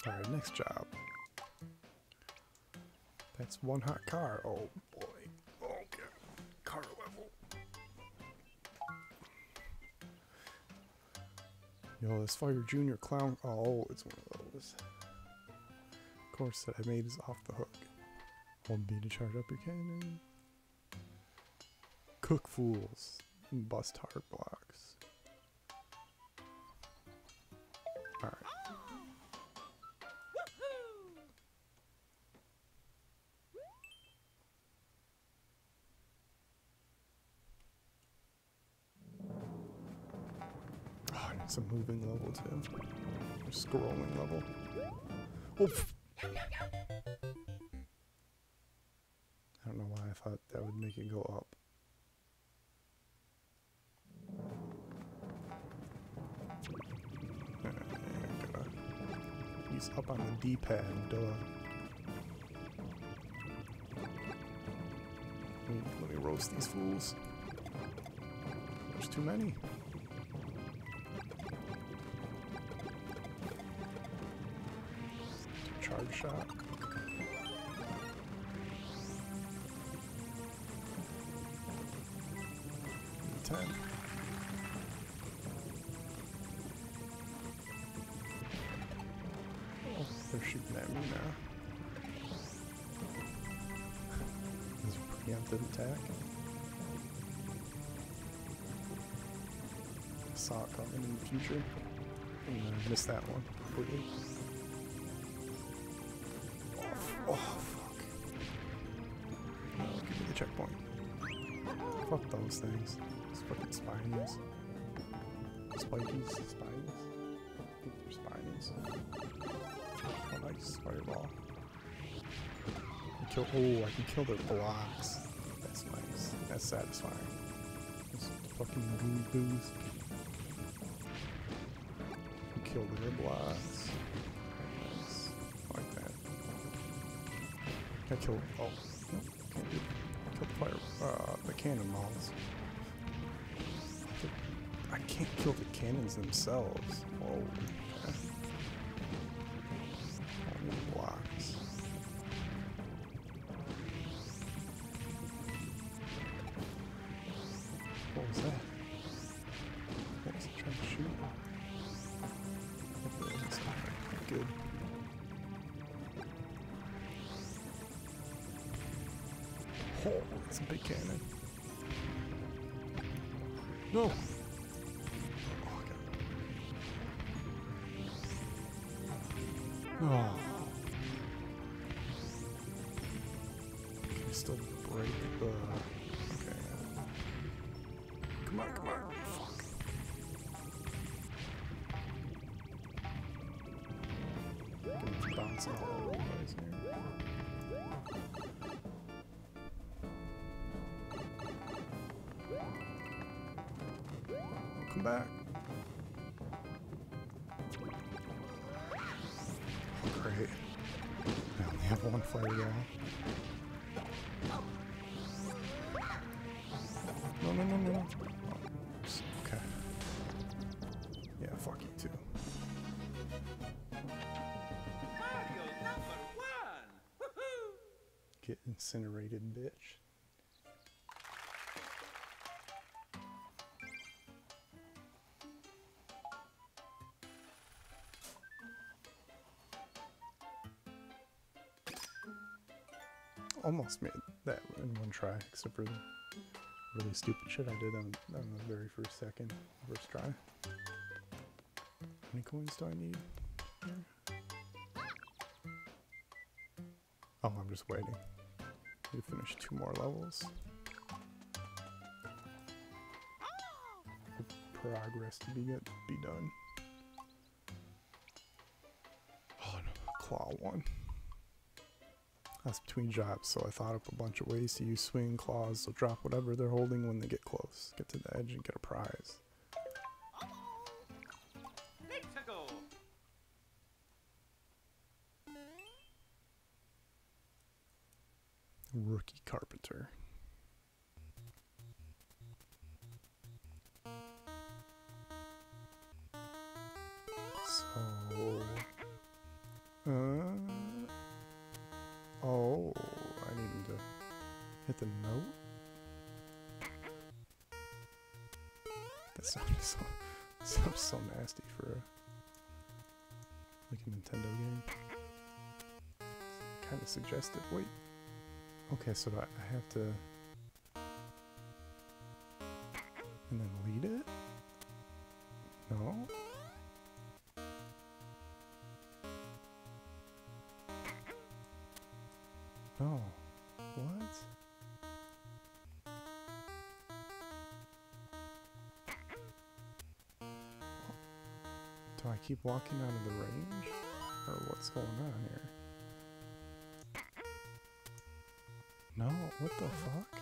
Alright, next job. That's one hot car. Oh boy. Okay. Car level. Yo, this Fire Junior Clown. Oh, it's one of those. Course that I made is off the hook. Hold B to charge up your cannon. Cook fools. And bust hard blocks. Alright. Oh, I need some moving level too. Or scrolling level. Oof. I don't know why I thought that would make it go up. He's up on the D-pad, duh. Let me roast these fools. There's too many. Charge shot. E10. Oh, they're shooting at me now. This is a preemptive attack. I saw it coming in the future. And I missed that one completely. Oh, fuck. No, give me the checkpoint. Fuck those things. Those fucking spinies. Spikies? Spines? I think they're spinies. Oh, nice. Fireball. I can kill their blocks. That's nice. That's satisfying. Those fucking goos. Kill their blocks. Nice. I like that. I killed. Oh, no, can't do. Killed the fire. The cannonballs. I can't kill the cannons themselves. Whoa. Okay. All the blocks. What was that? What was it trying to shoot? Hopefully it's not good. Oh, it's a big cannon. No! Oh, God. Oh. Can we still break the... Okay. Come on, come on. Fuck. Gonna bounce all over the place here. Come back. Oh, great. I only have one fireball. No, no, no, no. Oh, okay. Yeah, fuck you too. Mario #1! Woohoo! Get incinerated, bitch. Almost made that in one try, except for the really stupid shit I did on the very first try. How many coins do I need here? Oh, I'm just waiting. We finish 2 more levels. Progress to be done. Oh no, claw 1. That's between jobs, so I thought up a bunch of ways to use swing claws. So drop whatever they're holding when they get close. Get to the edge and get a prize. Let's go! Rookie carpenter. So Oh, I need him to hit the note. That sounds so nasty for a like a Nintendo game. Kind of suggestive. Wait. Okay, so I have to and then lead it? No? No. What? Do I keep walking out of the range? Or what's going on here? No, what the fuck?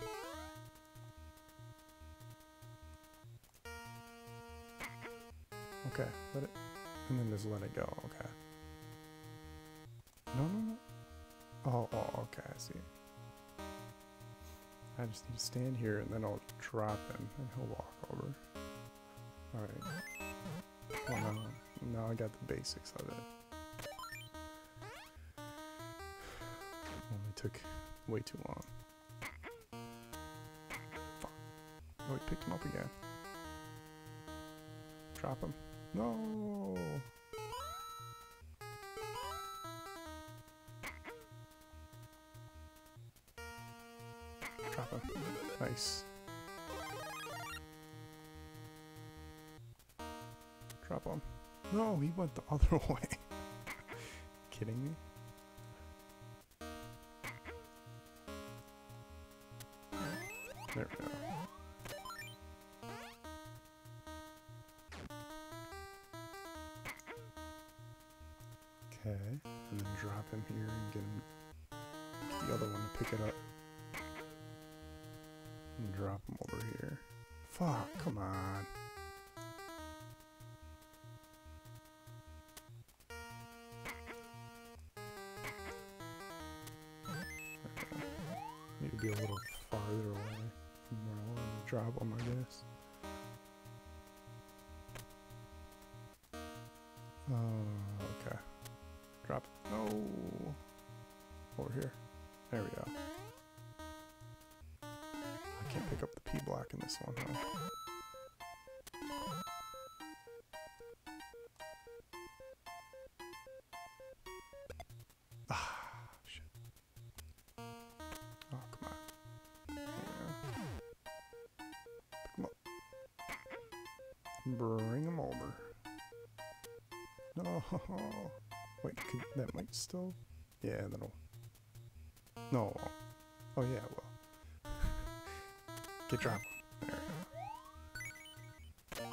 Okay, let it, and then just let it go, okay. No, no, no. Oh, okay, I see. I just need to stand here and then I'll drop him and he'll walk over. Alright. Well, now I got the basics of it. Only took way too long. Fuck. Oh, he picked him up again. Drop him. No! Drop him. Nice. Drop him. No, he went the other way. Kidding me? There we go. Okay, and then drop him here and get the other one to pick it up. And drop him over here. Fuck, come on. Okay. Need to be a little farther away from where I want to drop him, I guess. Okay. Drop it. No! Over here. There we go. I can't pick up the P block in this one, huh? Ah, shit. Oh, come on. There we go. Pick him up. Bring him over. No! Wait, that might still... Yeah, that'll... No. Oh, yeah, it will. Get dropped. There we go.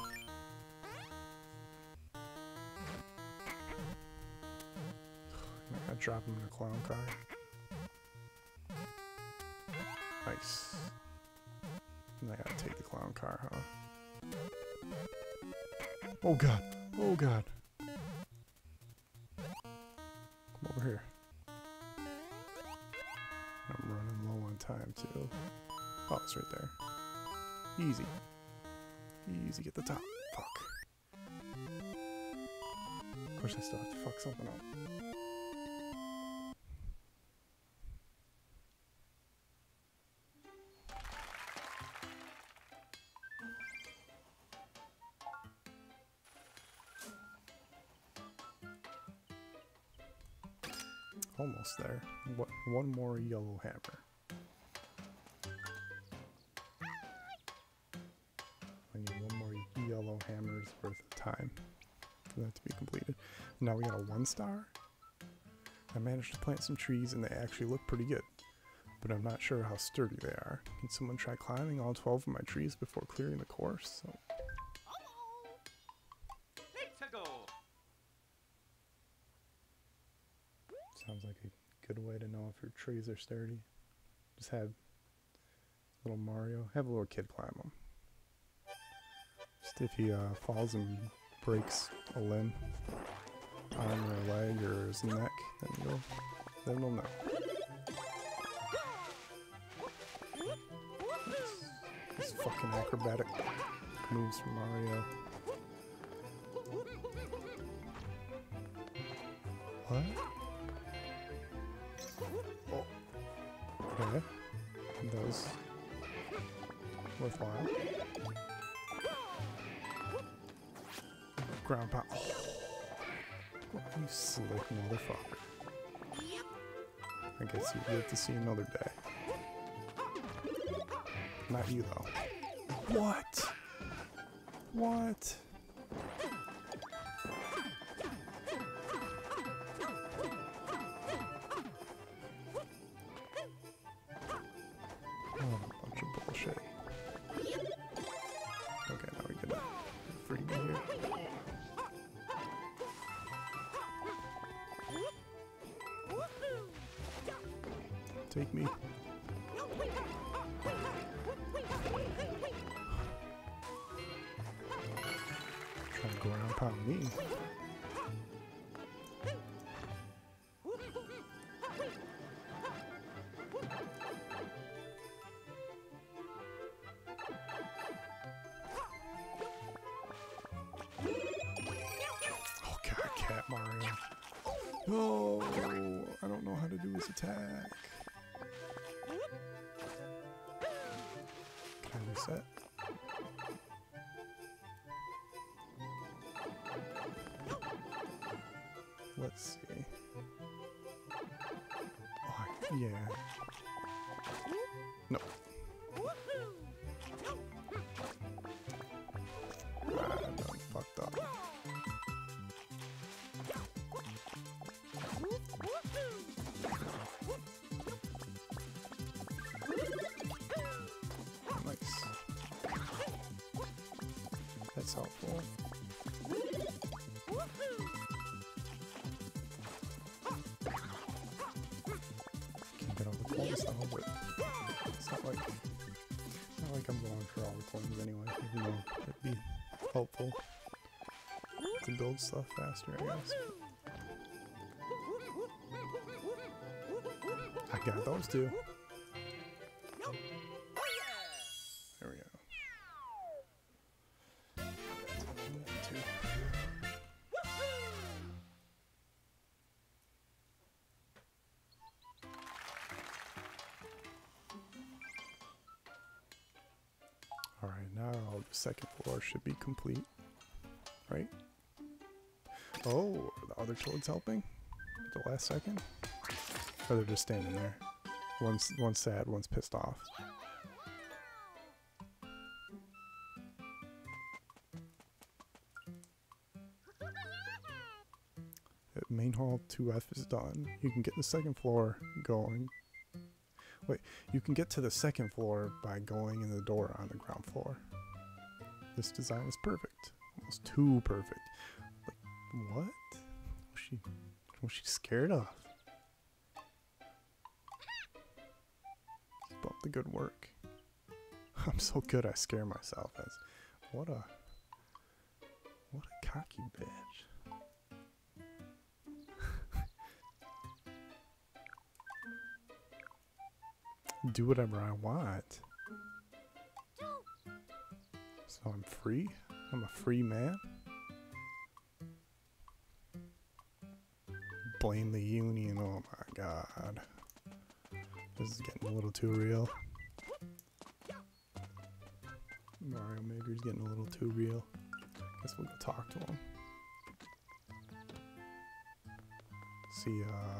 I gotta drop him in a clown car. Nice. And I gotta take the clown car, huh? Oh god! Oh god! Come over here. I'm running low on time too. Oh, it's right there. Easy. Easy, get the top. Fuck. Of course I still have to fuck something up. Almost there. One more yellow hammer. I need one more yellow hammer's worth of time for that to be completed. Now we got a 1 star. I managed to plant some trees and they actually look pretty good, but I'm not sure how sturdy they are. Can someone try climbing all 12 of my trees before clearing the course? So Let's go. sounds like a good way to know if your trees are sturdy. Just have little Mario, have a little kid climb them. Just if he falls and breaks a limb, arm or leg or his neck, then we'll know. These fucking acrobatic moves from Mario. What? Okay. That was worthwhile. Ground pound. Oh. You slick motherfucker. I guess you get to see another day. Not you, though. What? What? Oh, a bunch of bullshit. Okay, now we get a freebie here. Take me. Trying to ground pound me. Oh god, Cat Mario. No, I don't know how to do his attack. Can I reset? Let's see. Oh, yeah. No. I done fucked up. Nice. That's helpful. Can't get all the coins now, but it's not like I'm going for all the coins anyway, even though it'd be helpful to build stuff faster, I guess. I got those two. There we go. Two. Alright, now the second floor should be complete. Right? Oh, are the other toads helping? At the last second? Or they're just standing there. One's sad, one's pissed off. Main hall 2F is done. You can get the second floor going. Wait, you can get to the second floor by going in the door on the ground floor. This design is perfect. Almost too perfect. Like, what? Was she scared of? Keep up the good work. I'm so good I scare myself. What a cocky bitch. Do whatever I want. So I'm free? I'm a free man? Blame the union, oh my god. This is getting a little too real. Mario Maker's getting a little too real. Guess we'll go talk to him. See,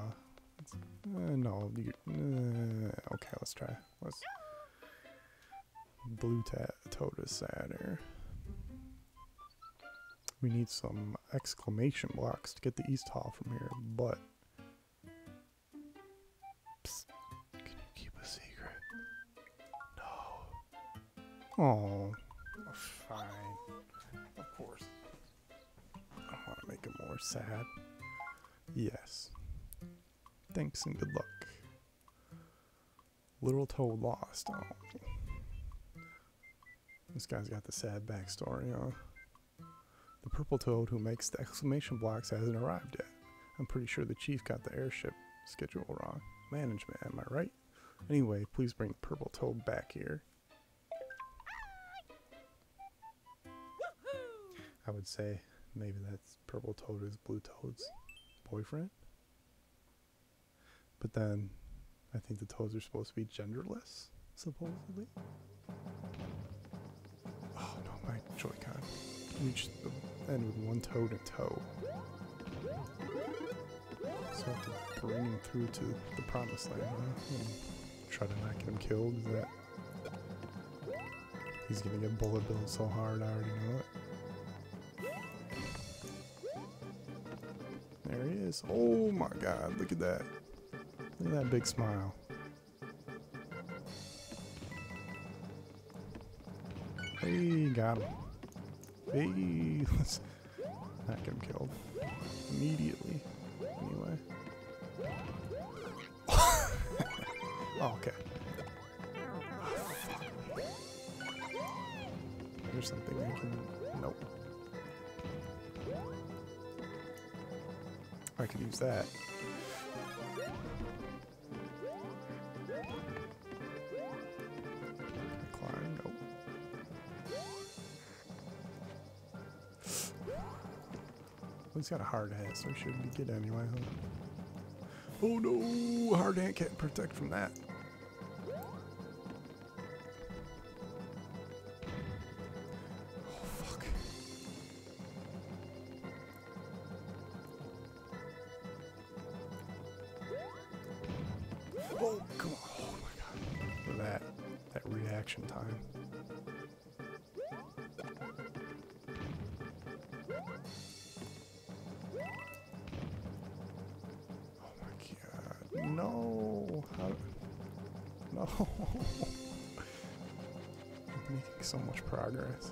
no, okay, let's try. Blue toad is sadder. We need some exclamation blocks to get the East Hall from here, but... Psst, can you keep a secret? No. Oh, fine. Of course. I want to make it more sad. Yes. Thanks and good luck. Little Toad lost. Oh. This guy's got the sad backstory, huh? The purple toad who makes the exclamation blocks hasn't arrived yet. I'm pretty sure the chief got the airship schedule wrong. Management, am I right? Anyway, please bring the purple toad back here. I would say maybe that's purple toad is blue toad's boyfriend. But then I think the toads are supposed to be genderless, supposedly. Oh no, my Joy-Con reached the end with one toad in tow. So I have to bring him through to the promised land, huh? And try to not get him killed. Is that... He's gonna get bullet billed so hard, I already know it. There he is. Oh my god, look at that. Look at that big smile. Hey, got him. Hey, let's not get him killed. Immediately. Anyway. Oh, okay. There's something I can... Nope. I could use that. Climb, nope. Well, he's got a hard hat, so he should be good anyway, huh? Oh no! Hard hat can't protect from that. Oh, come on. Oh my god. Look at that reaction time. Oh my god. No. How? No. I'm making so much progress.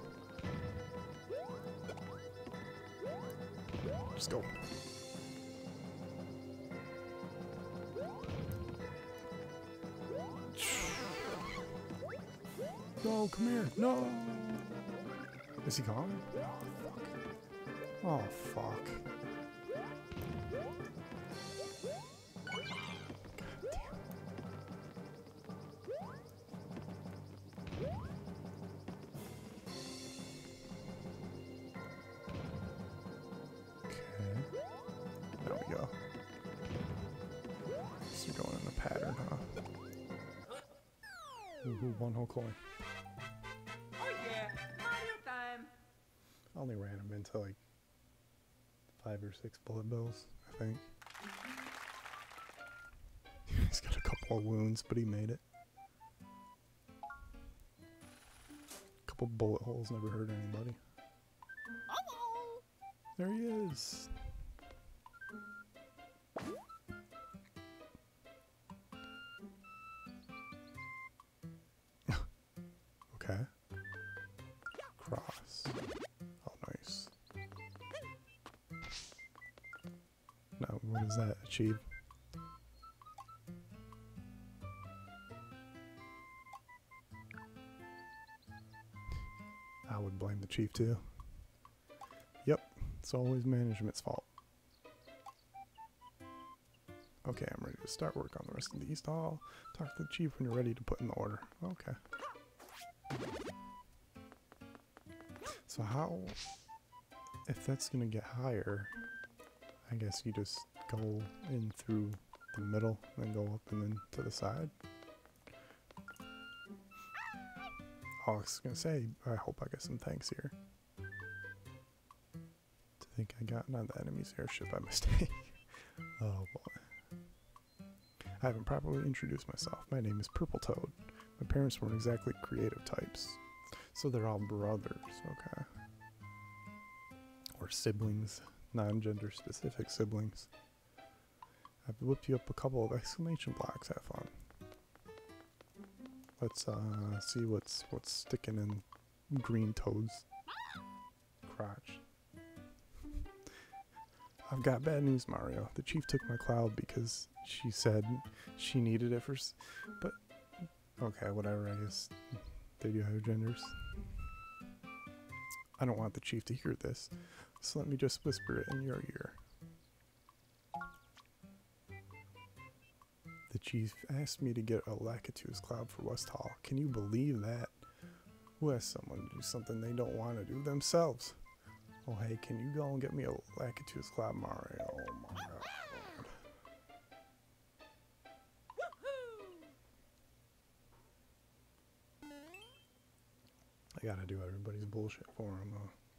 Just go. No, come here. No. Is he gone? Oh, fuck. Oh, fuck. God damn. Okay. There we go. So you're going in the pattern, huh? Ooh, one whole coin. I only ran him into like 5 or 6 bullet bills, I think. He's got a couple of wounds, but he made it. Couple bullet holes never hurt anybody. There he is. Okay. Cross. Nice. Now, what does that achieve? I would blame the chief too. Yep, it's always management's fault. Okay, I'm ready to start work on the rest of the East Hall. Talk to the chief when you're ready to put in the order. Okay. So how... If that's gonna get higher, I guess you just go in through the middle, and then go up and then to the side. Oh, I was gonna say, I hope I get some thanks here. To think I got on the enemy's airship by mistake. Oh boy. I haven't properly introduced myself. My name is Purple Toad. My parents weren't exactly creative types, so they're all brothers, okay. Or siblings, non-gender specific siblings. I've whipped you up a couple of exclamation blocks. Have fun. Let's see what's sticking in Green Toad's crotch. I've got bad news, Mario. The chief took my cloud because she said she needed it for but okay, whatever, I guess they do have genders. I don't want the chief to hear this, so let me just whisper it in your ear. The chief asked me to get a Lakitus cloud for West Hall. Can you believe that? Who asks someone to do something they don't want to do themselves? Oh hey, can you go and get me a Lakitus cloud, Mario? Oh my god. They gotta do everybody's bullshit for them.